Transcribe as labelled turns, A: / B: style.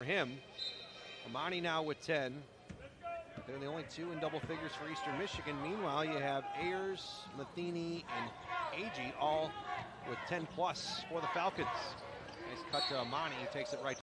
A: him. Amani now with 10. They're the only two in double figures for Eastern Michigan. Meanwhile, you have Ayers, Matheny, and Agee all with 10 plus for the Falcons. Nice cut to Amani, who takes it right